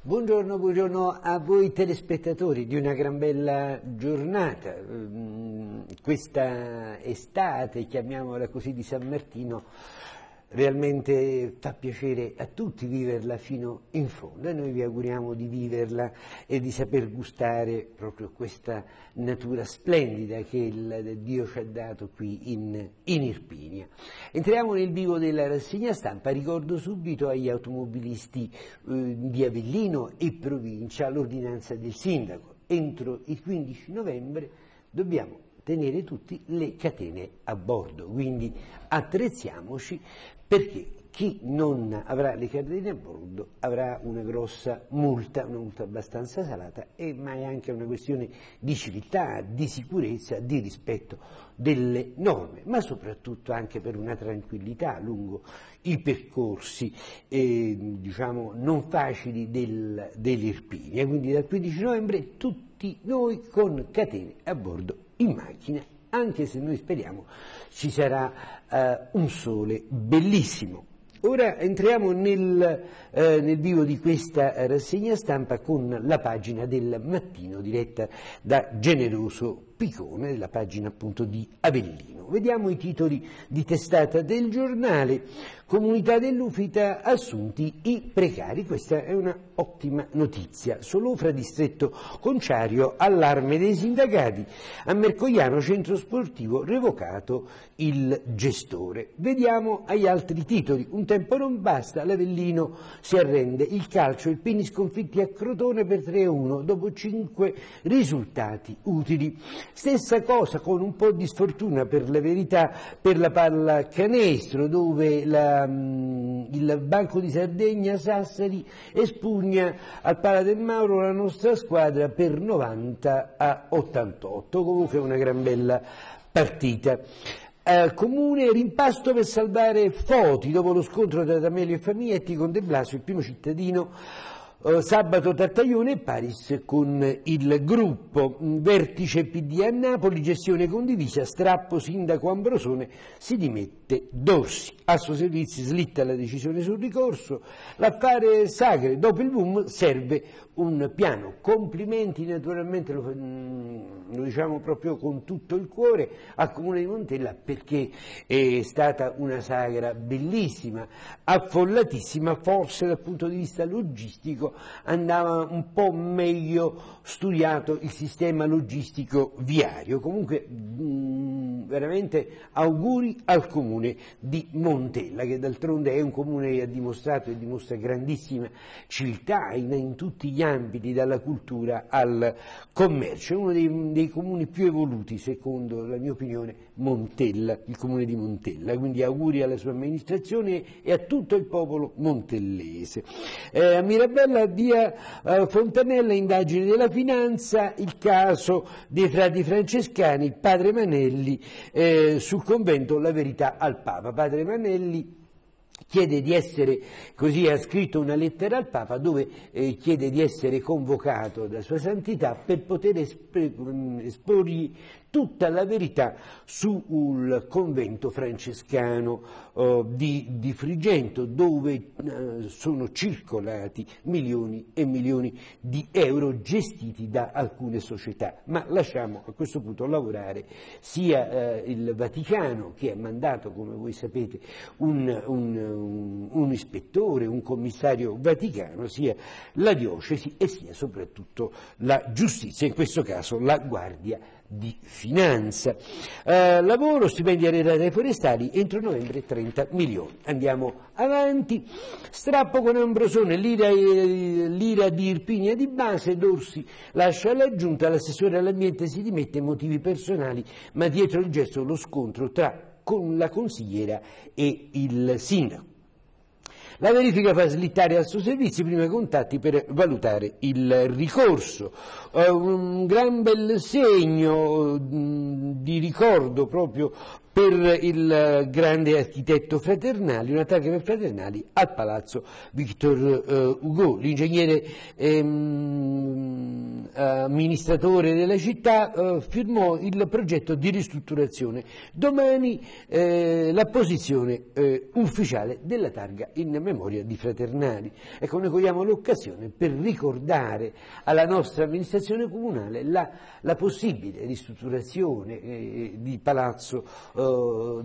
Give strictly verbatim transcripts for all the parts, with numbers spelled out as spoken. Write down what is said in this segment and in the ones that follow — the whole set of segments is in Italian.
Buongiorno, buongiorno a voi telespettatori di una gran bella giornata. Questa estate, chiamiamola così, di San Martino, realmente fa piacere a tutti viverla fino in fondo e noi vi auguriamo di viverla e di saper gustare proprio questa natura splendida che il Dio ci ha dato qui in, in Irpinia. Entriamo nel vivo della rassegna stampa. Ricordo subito agli automobilisti eh, di Avellino e provincia l'ordinanza del sindaco. Entro il quindici novembre dobbiamo tenere tutte le catene a bordo, quindi attrezziamoci, perché chi non avrà le catene a bordo avrà una grossa multa, una multa abbastanza salata, e, ma è anche una questione di civiltà, di sicurezza, di rispetto delle norme, ma soprattutto anche per una tranquillità lungo i percorsi eh, diciamo non facili del, dell'Irpinia. Quindi dal quindici novembre tutti noi con catene a bordo in macchina, anche se noi speriamo ci sarà uh, un sole bellissimo. Ora entriamo nel, eh, nel vivo di questa rassegna stampa con la pagina del mattino diretta da Generoso Picone, la pagina appunto di Avellino. Vediamo i titoli di testata del giornale. Comunità dell'Ufita assunti i precari, questa è una ottima notizia. Solofra distretto Conciario, allarme dei sindacati. A Mercogliano centro sportivo revocato il gestore. Vediamo agli altri titoli. Un tempo non basta, l'Avellino si arrende. Il calcio, il Pini sconfitti a Crotone per tre a uno dopo cinque risultati utili. Stessa cosa, con un po' di sfortuna per la verità, per la pallacanestro, dove la, mh, il Banco di Sardegna Sassari espugna al Pala del Mauro la nostra squadra per novanta a ottantotto. Comunque una gran bella partita. Eh, comune rimpasto per salvare Foti dopo lo scontro tra D'Amelio e Famietti con De Blasio, il primo cittadino. Uh, sabato Tartaglione e Paris con il gruppo. Vertice P D a Napoli, gestione condivisa, strappo sindaco Ambrosone, si dimette Dorsi. Asso Servizi slitta la decisione sul ricorso. L'affare Sagre, dopo il boom serve un piano. Complimenti naturalmente, lo, lo diciamo proprio con tutto il cuore, al Comune di Montella, perché è stata una sagra bellissima, affollatissima, forse dal punto di vista logistico andava un po' meglio studiato il sistema logistico viario. Comunque mh, veramente auguri al Comune di Montella, che d'altronde è un comune che ha dimostrato e dimostra grandissima civiltà in, in tutti gli ambiti, dalla cultura al commercio. È uno dei, dei comuni più evoluti, secondo la mia opinione, Montella, il Comune di Montella. Quindi auguri alla sua amministrazione e a tutto il popolo montellese. Eh, a Mirabella, via uh, Fontanella, indagini della finanza, il caso dei frati francescani, padre Manelli eh, sul convento La Verità al Papa. Padre Manelli chiede di essere, così ha scritto una lettera al Papa dove eh, chiede di essere convocato da Sua Santità per poter esporgli tutta la verità sul convento francescano uh, di, di Frigento, dove uh, sono circolati milioni e milioni di euro gestiti da alcune società. Ma lasciamo a questo punto lavorare sia uh, il Vaticano, che ha mandato, come voi sapete, un, un, un, un ispettore, un commissario vaticano, sia la diocesi e sia soprattutto la giustizia, in questo caso la Guardia di Finanza. Eh, lavoro, stipendi arretrati forestali, entro novembre trenta milioni. Andiamo avanti. Strappo con Ambrosone, l'ira, l'ira di Irpinia di base, Dorsi lascia la giunta, l'assessore all'ambiente si dimette, motivi personali, ma dietro il gesto lo scontro tra con la consigliera e il sindaco. La verifica fa slittare al suo servizio i primi contatti per valutare il ricorso. Uh, un gran bel segno uh, di ricordo proprio per il grande architetto Fraternali, un attacco per Fraternali al Palazzo Victor uh, Hugo. L'ingegnere ehm, amministratore della città, eh, firmò il progetto di ristrutturazione. Domani eh, l'apposizione eh, ufficiale della targa in memoria di Fraternali. Ecco, noi cogliamo l'occasione per ricordare alla nostra amministrazione comunale la, la possibile ristrutturazione eh, di Palazzo eh,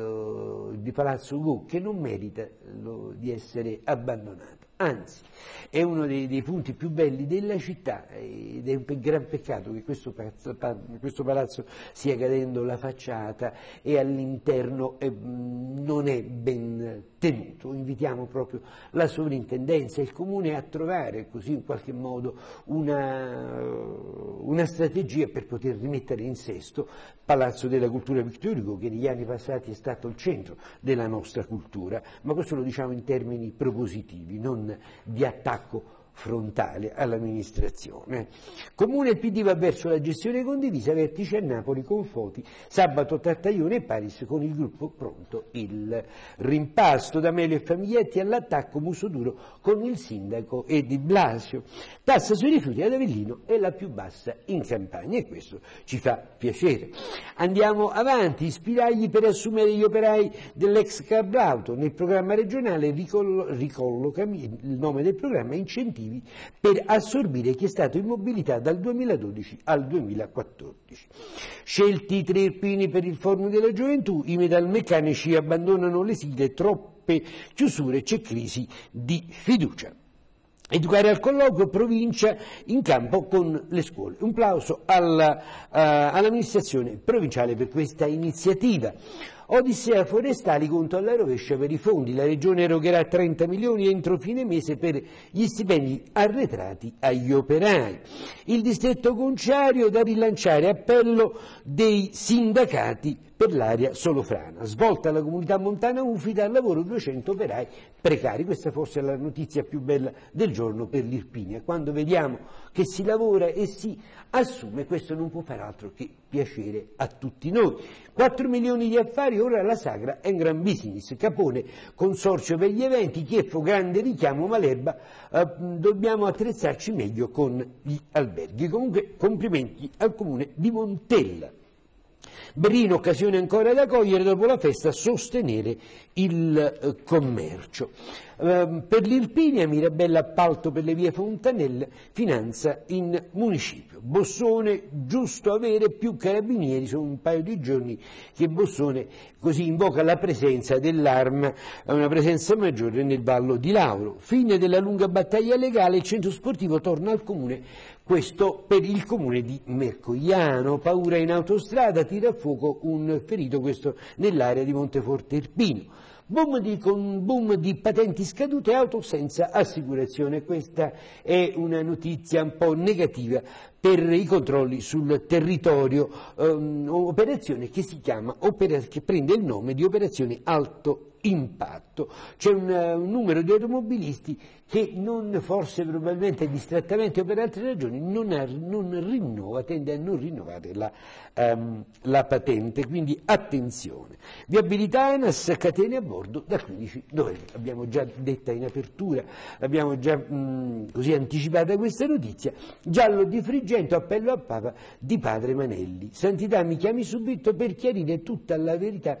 de, di Palazzo Ugo, che non merita lo, di essere abbandonato. Anzi, è uno dei, dei punti più belli della città ed è un gran peccato che questo palazzo, questo palazzo stia cadendo la facciata e all'interno eh, non è ben tenuto. Invitiamo proprio la sovrintendenza e il comune a trovare così in qualche modo una, una strategia per poter rimettere in sesto Palazzo della Cultura Victor Hugo, che negli anni passati è stato il centro della nostra cultura, ma questo lo diciamo in termini propositivi, non di attacco frontale all'amministrazione. Comune, il P D va verso la gestione condivisa, vertice a Napoli con Foti, sabato Tartaglione e Paris, con il gruppo pronto il rimpasto. D'Amelio e Famiglietti all'attacco, muso duro con il sindaco e Di Blasio. Tassa sui rifiuti ad Avellino è la più bassa in Campania e questo ci fa piacere. Andiamo avanti, spiragli per assumere gli operai dell'ex Cablauto. Nel programma regionale ricolloca il nome del programma incentivi per assorbire chi è stato in mobilità dal duemiladodici al duemilaquattordici. Scelti i tre irpini per il Forum della Gioventù, i metalmeccanici abbandonano le sigle, troppe chiusure, c'è crisi di fiducia. Educare al colloquio, provincia in campo con le scuole. Un plauso alla, uh, all'amministrazione provinciale per questa iniziativa. Odissea Forestali, conto alla rovescia per i fondi. La Regione erogherà trenta milioni entro fine mese per gli stipendi arretrati agli operai. Il distretto conciario da rilanciare, appello dei sindacati per l'area solofrana. Svolta la comunità montana Ufita, al lavoro duecento operai precari. Questa forse è la notizia più bella del giorno per l'Irpinia. Quando vediamo che si lavora e si assume, questo non può far altro che piacere a tutti noi. quattro milioni di affari, ora la Sagra è un gran business. Capone, consorzio per gli eventi, Chieffo, grande richiamo, Malerba, eh, dobbiamo attrezzarci meglio con gli alberghi. Comunque complimenti al comune di Montella. Berlino, occasione ancora da cogliere, dopo la festa sostenere il eh, commercio. Eh, per l'Irpinia, Mirabella, appalto per le vie Fontanelle, finanza in municipio. Bossone, giusto avere più carabinieri, sono un paio di giorni che Bossone così invoca la presenza dell'Arma, una presenza maggiore nel Vallo di Lauro. Fine della lunga battaglia legale, il centro sportivo torna al comune, questo per il comune di Mercogliano. Paura in autostrada, tira a fuoco un ferito, questo nell'area di Monteforte Irpino. Boom di, con boom di patenti scadute, auto senza assicurazione. Questa è una notizia un po' negativa per i controlli sul territorio, um, operazione che si chiama, che prende il nome di operazione alto impatto. C'è un, un numero di automobilisti che non, forse probabilmente distrattamente o per altre ragioni, non, ha, non rinnova, tende a non rinnovare la, um, la patente, quindi attenzione. Viabilità ANAS, catene a bordo da quindici novembre, l'abbiamo già detta in apertura, abbiamo già mh, così anticipata questa notizia. Giallo di Friggento, appello al Papa di Padre Manelli. Santità, mi chiami subito per chiarire tutta la verità,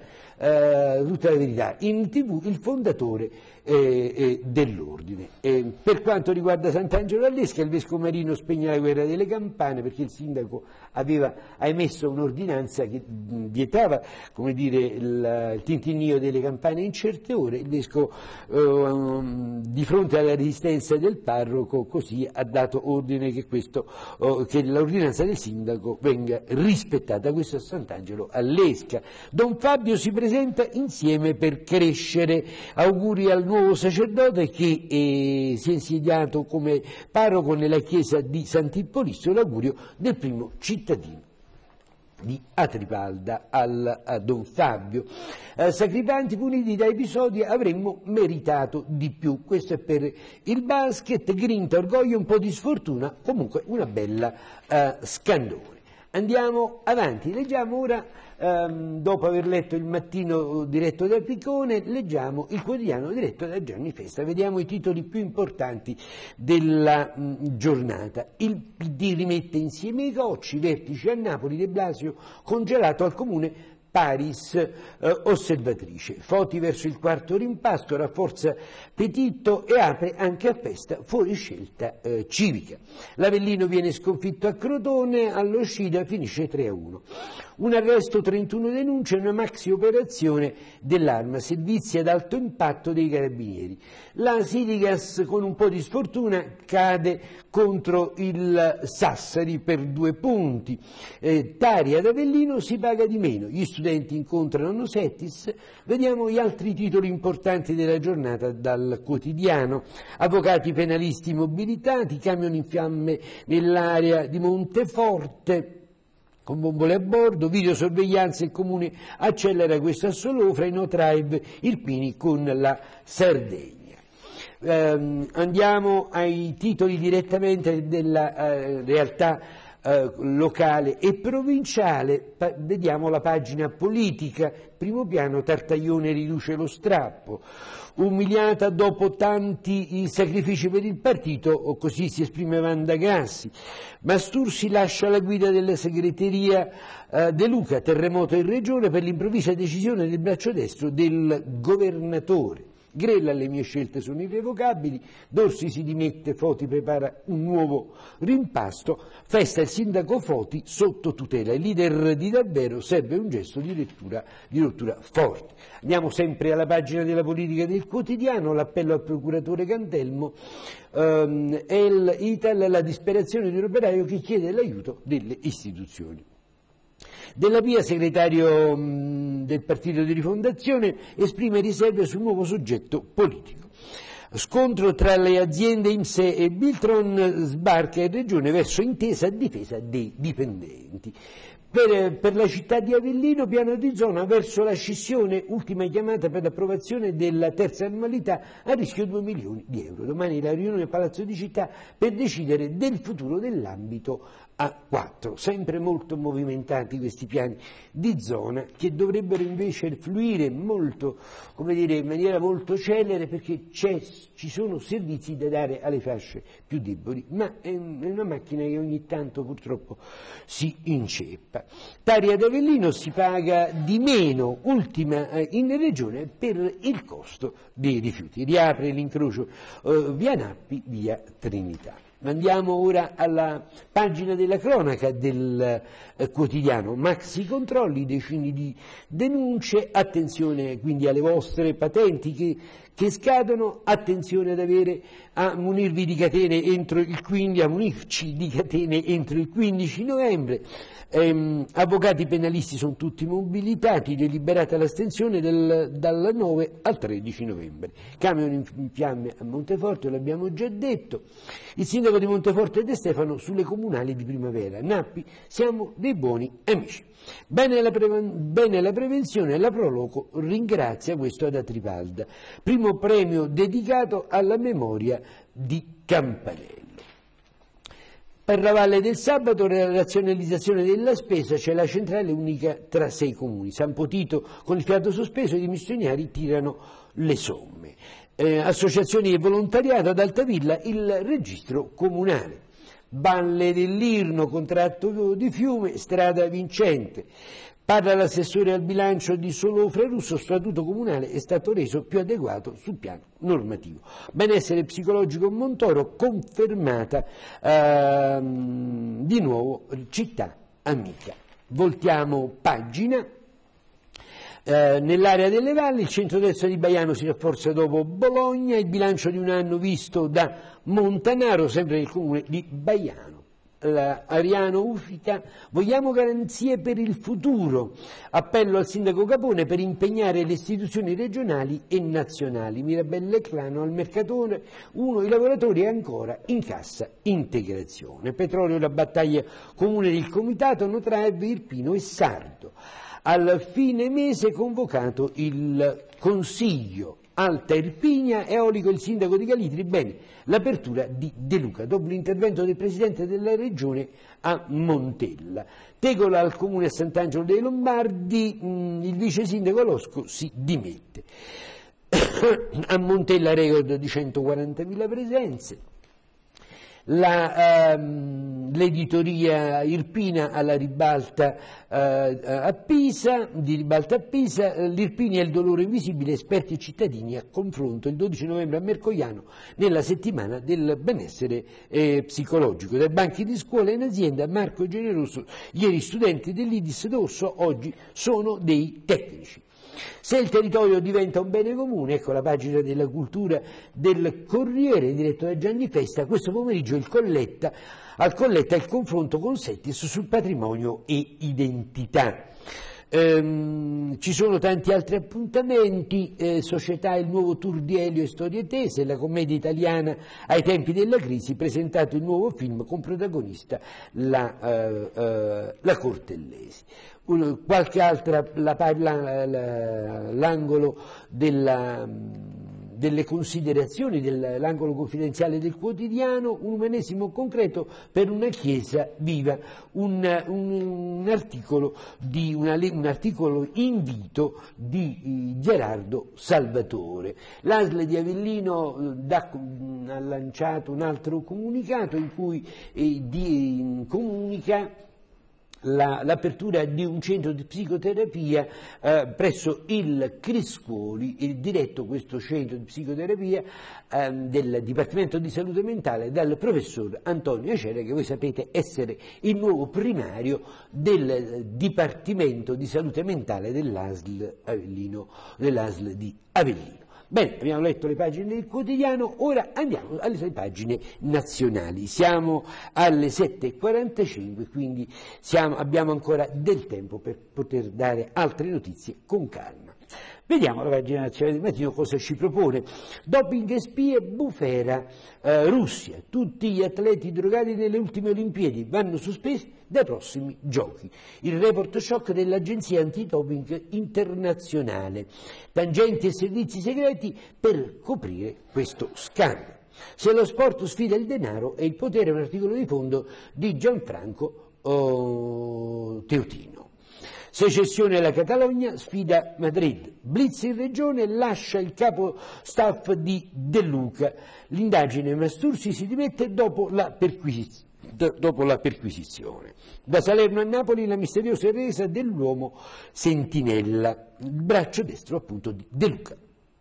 eh, tutta la verità. In tv il fondatore eh, eh, dell'ordine. Eh, per quanto riguarda Sant'Angelo all'Esca, il vescovo Marino spegne la guerra delle campane perché il sindaco aveva ha emesso un'ordinanza che mh, vietava, come dire, il, il tintinnio delle campane in certe ore. Il vescovo eh, di fronte alla resistenza del parroco così ha dato ordine che, questo, oh, che l'ordinanza del sindaco venga rispettata. Questo a Sant'Angelo all'Esca. Don Fabio si presenta insieme per crescere. Auguri al nuovo sacerdote che eh, si è insediato come parroco nella chiesa di Sant'Ippolisto. L'augurio del primo cittadino di Atripalda al, a Don Fabio. Eh, sacripanti puniti da episodi, avremmo meritato di più. Questo è per il basket, grinta, orgoglio, un po' di sfortuna, comunque una bella eh, scandone. Andiamo avanti, leggiamo ora, ehm, dopo aver letto il Mattino diretto da Piccone, leggiamo il Quotidiano diretto da Gianni Festa. Vediamo i titoli più importanti della mh, giornata. Il P D rimette insieme i cocci, vertice a Napoli, De Blasio congelato al comune, Paris eh, osservatrice. Foti verso il quarto rimpasto, rafforza Petitto e apre anche a Festa fuori scelta eh, civica. L'Avellino viene sconfitto a Crotone, allo Scida finisce tre a uno. Un arresto, trentuno denunce, una maxi operazione dell'Arma, servizi ad alto impatto dei carabinieri. La Sirigas con un po' di sfortuna cade contro il Sassari per due punti. Eh, Tari ad Avellino si paga di meno, gli studenti incontrano Settis. Vediamo gli altri titoli importanti della giornata dal Quotidiano. Avvocati penalisti mobilitati, camion in fiamme nell'area di Monteforte, con bombole a bordo, videosorveglianza, il comune accelera questo a Solofra, in no-drive Irpini con la Sardegna. Eh, andiamo ai titoli direttamente della eh, realtà eh, locale e provinciale. Pa- vediamo la pagina politica. Primo piano, Tartaglione riduce lo strappo. Umiliata dopo tanti sacrifici per il partito, o così si esprime Wanda Grassi. Mastursi lascia la guida della segreteria eh, De Luca, terremoto in regione per l'improvvisa decisione del braccio destro del governatore. Grella, le mie scelte sono irrevocabili, Dorsi si dimette, Foti prepara un nuovo rimpasto, Festa il sindaco Foti sotto tutela, il leader di davvero, serve un gesto di rottura, di rottura forte. Andiamo sempre alla pagina della politica del Quotidiano, l'appello al procuratore Cantelmo, ehm, El Ital, la disperazione di un operaio che chiede l'aiuto delle istituzioni. Della Pia, segretario mh, del partito di rifondazione, esprime riserve sul nuovo soggetto politico. Scontro tra le aziende I M S E e Biltron, sbarca in regione verso intesa a difesa dei dipendenti. Per, per la città di Avellino, piano di zona verso la scissione, ultima chiamata per l'approvazione della terza annualità, a rischio due milioni di euro. Domani la riunione al Palazzo di Città per decidere del futuro dell'ambito A quattro. Sempre molto movimentati questi piani di zona che dovrebbero invece fluire molto, come dire, in maniera molto celere, perché ci sono servizi da dare alle fasce più deboli, ma è una macchina che ogni tanto purtroppo si inceppa. Tari ad Avellino si paga di meno, ultima in regione, per il costo dei rifiuti. Riapre l'incrocio eh, via Nappi, via Trinità. Andiamo ora alla pagina della cronaca del eh, quotidiano. Maxi controlli, decine di denunce, attenzione quindi alle vostre patenti che, che scadono, attenzione ad avere a munirvi di catene entro il quindici, a munirci di catene entro il quindici novembre. Ehm, avvocati penalisti sono tutti mobilitati, deliberata l'astensione del, dal nove al tredici novembre. Camion in fiamme a Monteforte, l'abbiamo già detto. Il sindaco di Monteforte De Stefano sulle comunali di primavera. Nappi, siamo dei buoni amici. Bene la, bene la prevenzione, la Proloco ringrazia questo ad Atripalda. Primo premio dedicato alla memoria di Campanello. Per la Valle del Sabato, la razionalizzazione della spesa, c'è la centrale unica tra sei comuni. San Potito con il fiato sospeso, i missionari tirano le somme. Eh, associazioni e volontariato, ad Altavilla il registro comunale. Valle dell'Irno, contratto di fiume, strada vincente. Parla l'assessore al bilancio di Solofra Russo, statuto comunale è stato reso più adeguato sul piano normativo. Benessere psicologico a Montoro, confermata ehm, di nuovo città amica. Voltiamo pagina. Eh, nell'area delle valli il centrodestra di Baiano si rafforza dopo Bologna, il bilancio di un anno visto da Montanaro, sempre nel comune di Baiano. La Ariano Ufita, vogliamo garanzie per il futuro, appello al sindaco Capone per impegnare le istituzioni regionali e nazionali. Mirabelle Clano al Mercatore, uno, i lavoratori ancora in cassa integrazione. Petrolio, la battaglia comune del comitato, no-drive Irpino e Sardo. Al fine mese convocato il Consiglio Alta Irpinia, eolico il sindaco di Calitri, bene, l'apertura di De Luca, dopo l'intervento del Presidente della Regione a Montella. Tegola al Comune a Sant'Angelo dei Lombardi, mh, il vice sindaco Losco si dimette. A Montella record di centoquarantamila presenze. Ehm, l'editoria Irpina alla ribalta eh, a Pisa, di ribalta a Pisa, l'Irpina è il dolore invisibile, esperti e cittadini a confronto il dodici novembre a Mercogliano nella settimana del benessere eh, psicologico. Dai banchi di scuola in azienda, Marco Generoso, ieri studenti dell'I D I S d'Orso, oggi sono dei tecnici. Se il territorio diventa un bene comune, ecco la pagina della cultura del Corriere, diretto da Gianni Festa, questo pomeriggio il Colletta, al Colletta il confronto con Settis sul patrimonio e identità. Ehm, ci sono tanti altri appuntamenti, eh, Società, il nuovo tour di Elio e Storie Tese, la commedia italiana ai tempi della crisi, presentato il nuovo film con protagonista la, eh, eh, la Cortellesi. Un, qualche altra, la, la, la, l'angolo della, delle considerazioni, dell'angolo confidenziale del quotidiano, un umanesimo concreto per una Chiesa viva, un, un, un, articolo, di una, un articolo invito di Gerardo Salvatore. L'A S L di Avellino da, ha lanciato un altro comunicato in cui eh, di, comunica La, l'apertura di un centro di psicoterapia eh, presso il Criscuoli, il diretto questo centro di psicoterapia eh, del Dipartimento di Salute Mentale dal professor Antonio Acera, che voi sapete essere il nuovo primario del Dipartimento di Salute Mentale dell'A S L Avellino, dell'A S L di Avellino. Bene, abbiamo letto le pagine del quotidiano, ora andiamo alle pagine nazionali. Siamo alle sette e quarantacinque, quindi siamo, abbiamo ancora del tempo per poter dare altre notizie con calma. Vediamo la pagina nazionale del mattino cosa ci propone. Doping e spie, bufera, eh, Russia. Tutti gli atleti drogati nelle ultime Olimpiadi vanno sospesi dai prossimi giochi. Il report shock dell'Agenzia Antidoping Internazionale. Tangenti e servizi segreti per coprire questo scandalo. Se lo sport sfida il denaro e il potere è un articolo di fondo di Gianfranco oh, Teotino. Secessione alla Catalogna, sfida Madrid. Blitz in regione, lascia il capo staff di De Luca. L'indagine Mastursi si dimette dopo la, perquisiz- dopo la perquisizione. Da Salerno a Napoli la misteriosa resa dell'uomo sentinella, il braccio destro appunto di De Luca.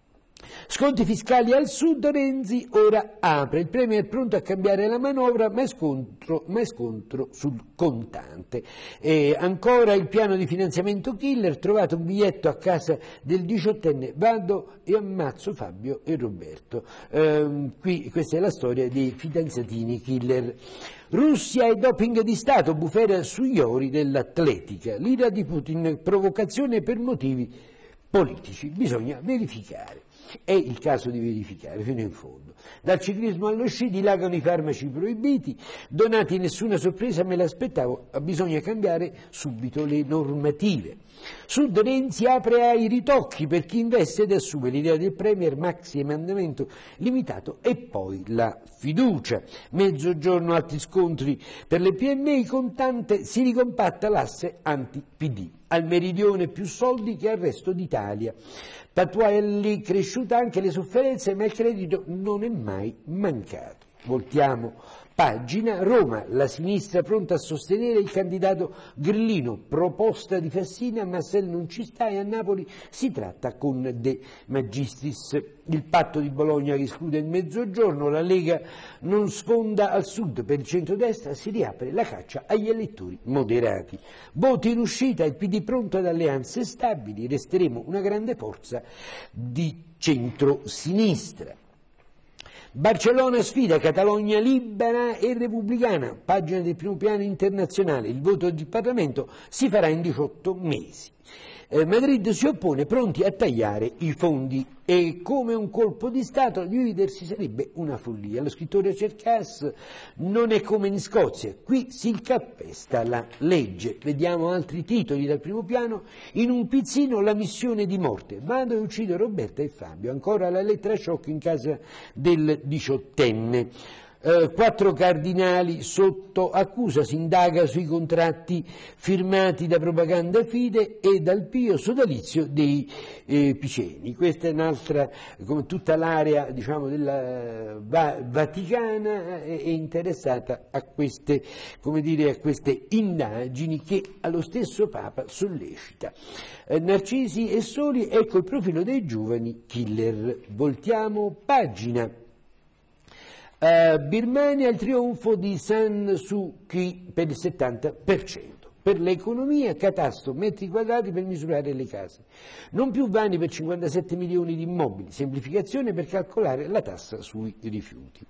Sconti fiscali al sud, Renzi ora apre, il Premier è pronto a cambiare la manovra ma è scontro, ma è scontro sul contante. E ancora il piano di finanziamento killer, trovato un biglietto a casa del diciottenne, vado e ammazzo Fabio e Roberto. Ehm, qui questa è la storia dei fidanzatini killer. Russia e doping di Stato, bufera sugli ori dell'atletica, l'ira di Putin, provocazione per motivi politici, bisogna verificare. È il caso di verificare fino in fondo. Dal ciclismo allo sci dilagano i farmaci proibiti, Donati nessuna sorpresa, me l'aspettavo, bisogna cambiare subito le normative. Sud, Renzi apre ai ritocchi per chi investe ed assume, l'idea del Premier, maxi emendamento limitato e poi la fiducia. Mezzogiorno altri scontri per le P M I, contante si ricompatta l'asse anti-P D. Al meridione più soldi che al resto d'Italia. Patuelli, cresciuta anche le sofferenze, ma il credito non è mai mancato. Voltiamo pagina. Roma, la sinistra pronta a sostenere il candidato grillino, proposta di Fassina, ma se non ci sta e a Napoli si tratta con De Magistris. Il patto di Bologna che esclude il mezzogiorno, la Lega non sfonda al sud, per il centrodestra si riapre la caccia agli elettori moderati. Voti in uscita, il P D pronto ad alleanze stabili, resteremo una grande forza di centro-sinistra. Barcellona sfida Catalogna libera e repubblicana, pagina del primo piano internazionale, il voto del Parlamento si farà in diciotto mesi. Eh, Madrid si oppone, pronti a tagliare i fondi e come un colpo di Stato dividersi sarebbe una follia. Lo scrittore Cercas non è come in Scozia, qui si calpesta la legge. Vediamo altri titoli dal primo piano. In un pizzino la missione di morte, vado e uccido Roberta e Fabio, ancora la lettera shock in casa del diciottenne. Eh, quattro cardinali sotto accusa, si indaga sui contratti firmati da Propaganda Fide e dal pio sodalizio dei eh, Piceni. Questa è un'altra, come tutta l'area diciamo della va, vaticana è, è interessata a queste, come dire, a queste indagini che allo stesso Papa sollecita. Eh, Narcisi e Soli, ecco il profilo dei giovani killer. Voltiamo pagina. Uh, Birmania, il trionfo di San Suu Kyi per il settanta per cento. Per l'economia, catasto, metri quadrati per misurare le case. Non più vani per cinquantasette milioni di immobili, semplificazione per calcolare la tassa sui rifiuti.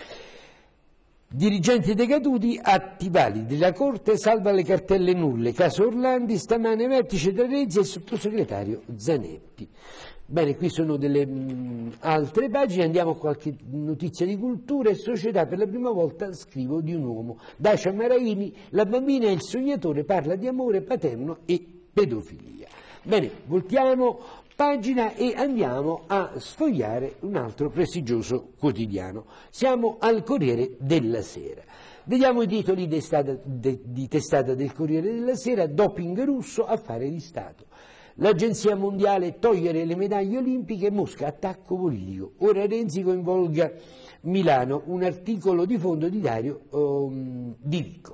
Dirigenti decaduti, atti validi, la Corte salva le cartelle nulle, caso Orlandi, stamane vertice tra Renzi e il sottosegretario Zanetti. Bene, qui sono delle mh, altre pagine, andiamo a qualche notizia di cultura e società. Per la prima volta scrivo di un uomo. Dacia Maraini, la bambina e il sognatore, parla di amore paterno e pedofilia. Bene, voltiamo pagina e andiamo a sfogliare un altro prestigioso quotidiano. Siamo al Corriere della Sera. Vediamo i titoli di testata, de, di testata del Corriere della Sera. Doping russo, affare di Stato. L'Agenzia Mondiale, togliere le medaglie olimpiche, Mosca, attacco politico. Ora Renzi coinvolga Milano, un articolo di fondo di Dario um, Di Vico.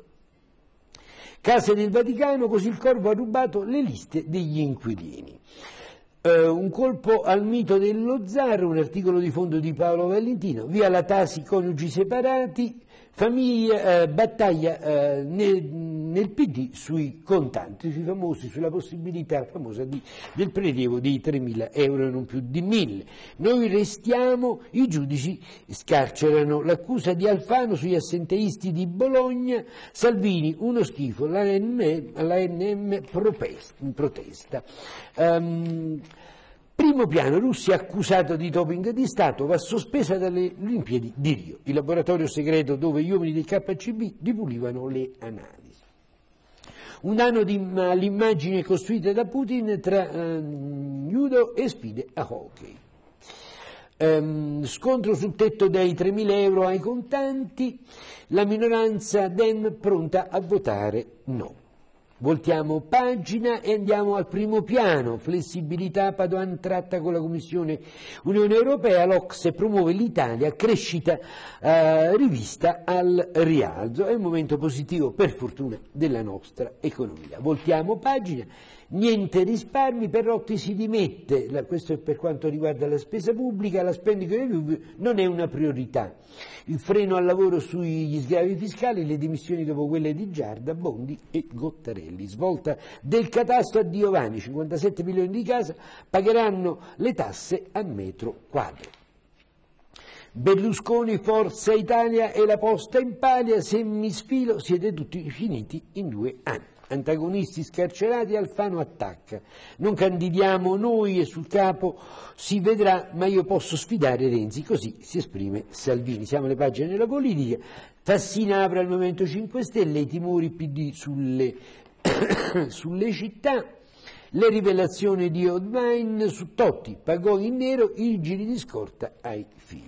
Case del Vaticano, così il Corvo ha rubato le liste degli inquilini. Uh, un colpo al mito dello zar, un articolo di fondo di Paolo Valentino. Via la Tasi, coniugi separati, famiglia, uh, battaglia uh, nel, nel P D sui contanti, sui famosi, sulla possibilità famosa di, del prelievo dei tremila euro e non più di mille. Noi restiamo, i giudici scarcerano l'accusa di Alfano sugli assenteisti di Bologna, Salvini uno schifo, la N M protesta. Um, Primo piano, Russia accusato di doping di Stato, va sospesa dalle Olimpiadi di Rio, il laboratorio segreto dove gli uomini del K C B ripulivano le analisi. Un anno all'immagine costruita da Putin tra eh, judo e sfide a hockey. Um, scontro sul tetto dei tremila euro ai contanti, la minoranza Dem pronta a votare no. Voltiamo pagina e andiamo al primo piano. Flessibilità, Padoan tratta con la Commissione Unione Europea, l'O C S E promuove l'Italia, crescita eh, rivista al rialzo. È un momento positivo per fortuna della nostra economia. Voltiamo pagina. Niente risparmi, Perrotti si dimette, la, questo è per quanto riguarda la spesa pubblica, la spending review non è una priorità. Il freno al lavoro sugli sgravi fiscali, le dimissioni dopo quelle di Giarda, Bondi e Gottarelli. Svolta del catasto a Diovani, cinquantasette milioni di casa pagheranno le tasse a metro quadro. Berlusconi, Forza Italia e la posta in paglia, se mi sfilo siete tutti finiti in due anni. Antagonisti scarcerati, Alfano attacca. Non candidiamo noi e sul capo si vedrà, ma io posso sfidare Renzi, così si esprime Salvini. Siamo alle pagine della politica. Fassina apre al Movimento cinque Stelle, i timori P D sulle, sulle città, le rivelazioni di Odvain su Totti, pagò in nero i giri di scorta ai figli.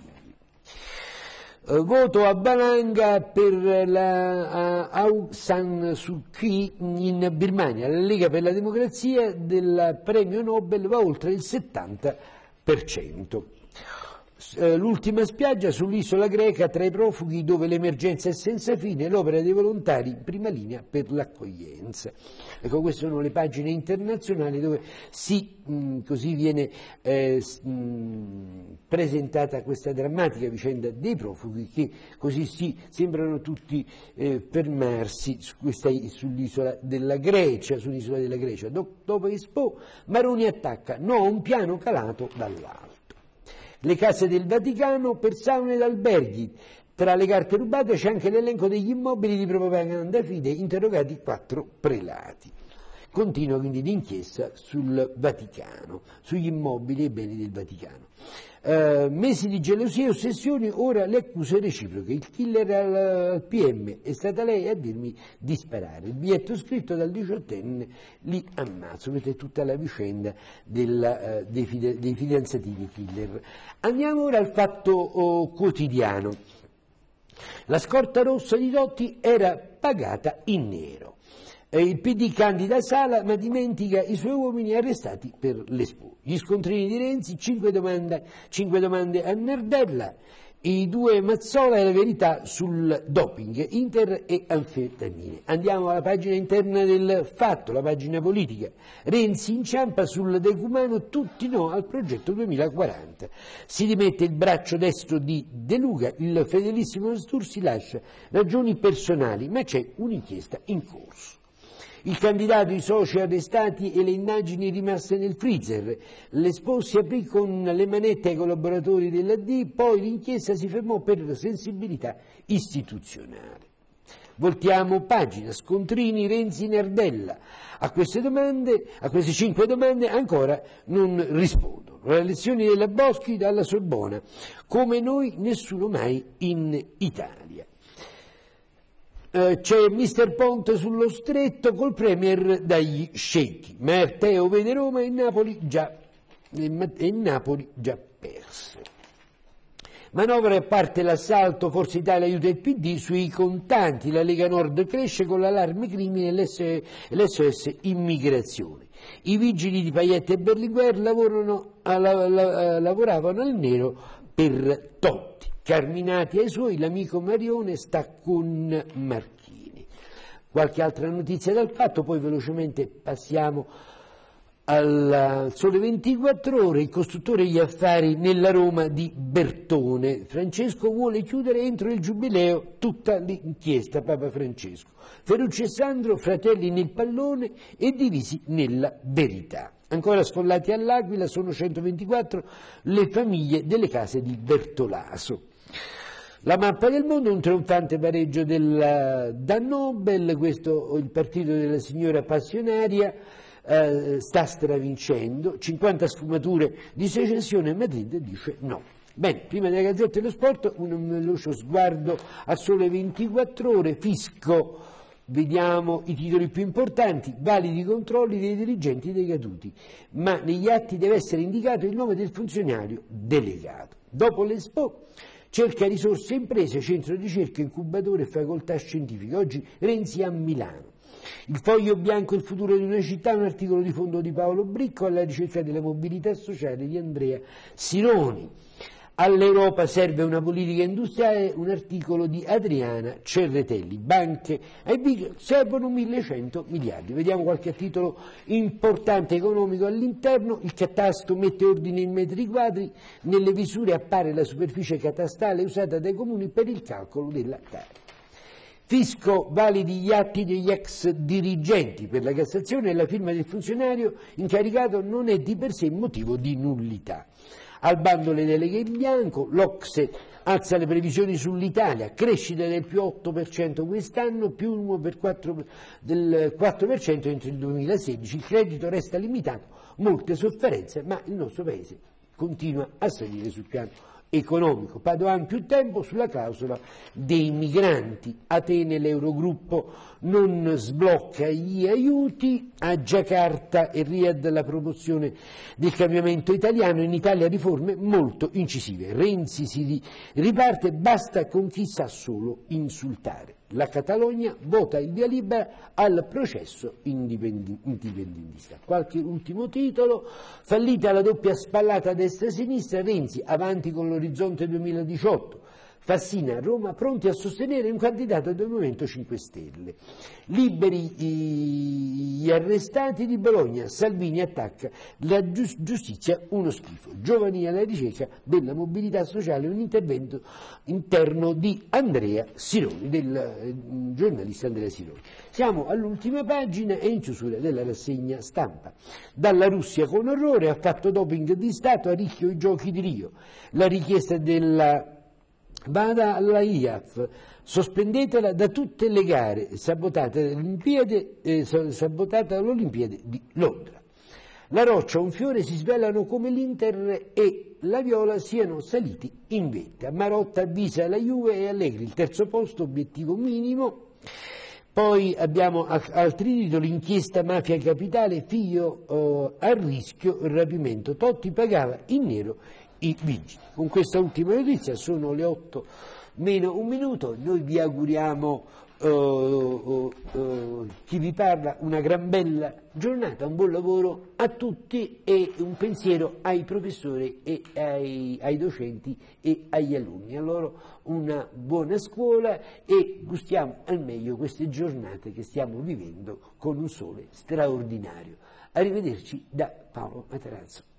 Uh, voto a valanga per la uh, Aung San Suu Kyi in Birmania. La Lega per la Democrazia del premio Nobel va oltre il settanta per cento. Uh, l'ultima spiaggia sull'isola greca tra i profughi dove l'emergenza è senza fine, l'opera dei volontari in prima linea per l'accoglienza. Ecco, queste sono le pagine internazionali dove si, mh, così viene eh, mh, presentata questa drammatica vicenda dei profughi che così si sembrano tutti eh, fermarsi su questa, sull'isola della Grecia, sull'isola della Grecia. Do, dopo Expo, Maroni attacca, no, un piano calato dall'alto. Le case del Vaticano per saune ed alberghi. Tra le carte rubate c'è anche l'elenco degli immobili di Propaganda Fide, interrogati quattro prelati. continua quindi l'inchiesta sul Vaticano, sugli immobili e beni del Vaticano. Uh, mesi di gelosia e ossessioni, ora le accuse reciproche. Il killer al, al P M, è stata lei a dirmi di sparare. Il biglietto scritto dal diciottenne, li ammazzo. Questa è tutta la vicenda della, uh, dei, fide, dei fidanzatini killer. Andiamo ora al Fatto oh, Quotidiano. La scorta rossa di Totti era pagata in nero. Il P D candida Sala ma dimentica i suoi uomini arrestati per l'Expo. Gli scontrini di Renzi, cinque domande, cinque domande a Nardella, i due Mazzola e la verità sul doping, Inter e anfetamine. Andiamo alla pagina interna del Fatto, la pagina politica. Renzi inciampa sul decumano, tutti no al progetto duemilaquaranta. Si dimette il braccio destro di De Luca, il fedelissimo Sturzi lascia ragioni personali, ma c'è un'inchiesta in corso. Il candidato, i soci arrestati e le indagini rimaste nel freezer. L'Expo si aprì con le manette ai collaboratori dell'A D, poi l'inchiesta si fermò per sensibilità istituzionale. Voltiamo pagina, scontrini Renzi Nardella. A queste domande, a queste cinque domande ancora non rispondono. Le lezioni della Boschi dalla Sorbona, come noi nessuno mai in Italia. Uh, c'è mister Ponte sullo stretto col Premier dagli sceicchi. Matteo vede Roma e Napoli già, e Napoli già perse. Manovra, a parte l'assalto, Forza Italia aiuta il P D sui contanti, la Lega Nord cresce con l'allarme crimine e l'S O S immigrazione. I vigili di Pajette e Berlinguer lavorano a, la, la, lavoravano al nero per Totti. Carminati ai suoi, l'amico Marione sta con Marchini. Qualche altra notizia dal Fatto, poi velocemente passiamo al Sole ventiquattro Ore, il costruttore e gli affari nella Roma di Bertone. Francesco vuole chiudere entro il Giubileo tutta l'inchiesta, Papa Francesco. Ferrucci e Sandro, fratelli nel pallone e divisi nella verità. Ancora sfollati all'Aquila, sono centoventiquattro le famiglie delle case di Bertolaso. La mappa del mondo, un trionfante pareggio del da Nobel, questo il partito della signora passionaria eh, sta stravincendo, cinquanta sfumature di secessione, Madrid dice no. Bene, prima della Gazzetta dello Sport un veloce sguardo a Sole ventiquattro Ore, fisco, vediamo i titoli più importanti, validi controlli dei dirigenti dei caduti, ma negli atti deve essere indicato il nome del funzionario delegato. Dopo l'Expo cerca risorse imprese, centro di ricerca, incubatore e facoltà scientifiche. Oggi Renzi a Milano. Il foglio bianco, il futuro di una città, un articolo di fondo di Paolo Bricco alla ricerca della mobilità sociale di Andrea Sironi. All'Europa serve una politica industriale, un articolo di Adriana Cerretelli. Banche ai big servono millecento miliardi. Vediamo qualche titolo importante economico all'interno. Il catasto mette ordine in metri quadri, nelle visure appare la superficie catastale usata dai comuni per il calcolo della tara. Fisco, validi gli atti degli ex dirigenti. Per la Cassazione la firma del funzionario incaricato non è di per sé motivo di nullità. Al bando le deleghe in bianco, l'Ocse alza le previsioni sull'Italia, crescita del più otto per cento quest'anno, più uno per quattro del quattro per cento entro il duemilasedici, il credito resta limitato, molte sofferenze, ma il nostro Paese continua a salire sul piano economico. Padoan più tempo sulla clausola dei migranti. Atene, l'Eurogruppo non sblocca gli aiuti. A Giacarta e Riyadh la promozione del cambiamento italiano. In Italia riforme molto incisive. Renzi si riparte, basta con chi sa solo insultare. La Catalogna vota il via libera al processo indipendentista. Qualche ultimo titolo: fallita la doppia spallata destra-sinistra, Renzi avanti con l'orizzonte duemiladiciotto, Fassina a Roma pronti a sostenere un candidato del Movimento cinque Stelle. Liberi gli arrestati di Bologna, Salvini attacca la giustizia, uno schifo. Giovani alla ricerca della mobilità sociale, un intervento interno di Andrea Sironi, del eh, giornalista Andrea Sironi. Siamo all'ultima pagina e in chiusura della rassegna stampa. Dalla Russia con orrore, ha fatto doping di Stato, a rischio i giochi di Rio. La richiesta della Vada alla I A F, sospendetela da tutte le gare, sabotata dall'Olimpiade eh, sabotata dall'Olimpiade di Londra. La Roccia, un fiore si svelano come l'Inter e la Viola siano saliti in vetta. Marotta avvisa la Juve e Allegri, il terzo posto, obiettivo minimo. Poi abbiamo altri titoli, inchiesta mafia capitale, figlio eh, a rischio, il rapimento, Totti pagava in nero i vigili. Con questa ultima notizia sono le otto meno un minuto, noi vi auguriamo, uh, uh, uh, chi vi parla, una gran bella giornata, un buon lavoro a tutti e un pensiero ai professori e ai, ai docenti e agli alunni. A loro una buona scuola e gustiamo al meglio queste giornate che stiamo vivendo con un sole straordinario. Arrivederci da Paolo Materazzo.